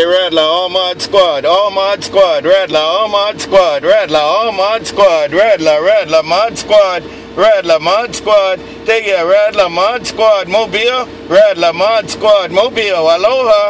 Rattler, all mod squad, Rattler, all mod squad, Rattler, all mod squad, Rattler, mod squad, Rattler, mod squad, take it, Rattler, mod squad, Mobile, Rattler, mod squad, Mobile, aloha.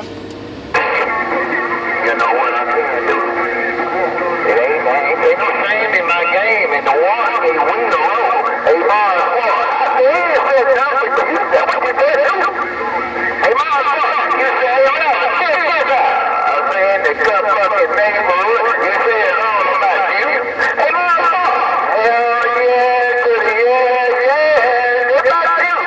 You know what I tell you? It ain't no shame in my game, and the one they win the road, a mod squad. I said nothing, but you said what you said, a mod squad, you said, I'm saying the cup fucking neighborhood, you said it's all about you. A mod squad, hell yeah, it's about you.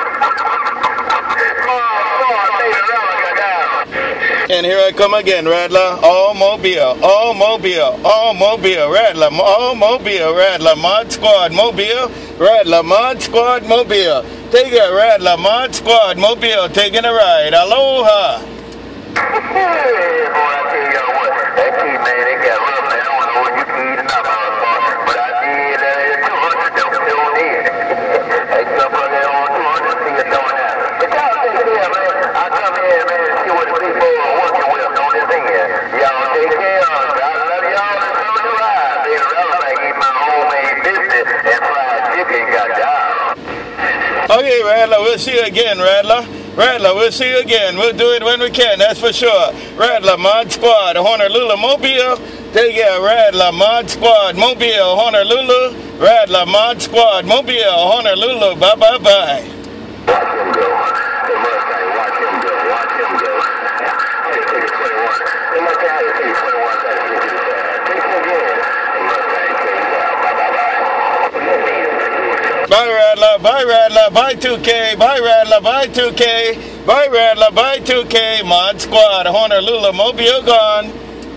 Mod squad, made it all go down. And here I come again, Rattler, all Mobile, Rattler, all Mobile, Rattler, mod squad, Mobile, Rattler, mod squad, Mobile. Take it, Rattler, mod squad, Mobile, taking a ride, aloha. Boy, I tell you what, that team, man, they got rough, man. I don't know what you can eat enough of, but I did 200 them still in. Hey, stuff like that on 200, see it doing that. But y'all take care, man. I come here, man, and see what the people are working with on this end. Y'all take care of us. I love y'all and so do I. Being relevant, eat my homemade business and fried chicken, goddamn. Okay, Rattler, we'll see you again, Rattler. Rattler, we'll see you again. We'll do it when we can, that's for sure. Rattler, mod squad, Honolulu, Mobile. Take care, Rattler, mod squad, Mobile, Honolulu. Rattler, mod squad, Mobile, Honolulu. Bye-bye-bye. Watch him go. The Mustang, watch him go. Watch him go. Take it 21. The Mustang had to take 21. That's what you said. Take it again. The Mustang takes out. Bye-bye-bye. Bye, Rattler, bye 2K, bye Rattler, bye 2K, bye Rattler, bye 2K, mod squad, Honolulu, Mobile gone.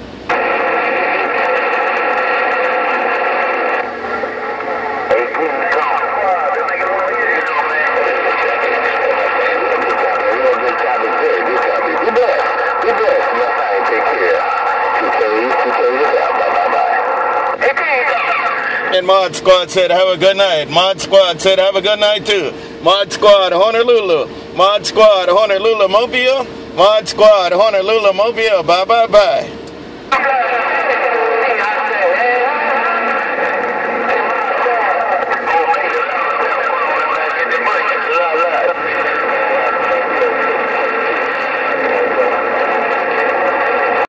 And Mod Squad said, have a good night. Mod Squad said, have a good night too. Mod Squad, Honolulu. Mod Squad, Honolulu, Mobile. Mod Squad, Honolulu, Mobile. Bye-bye-bye.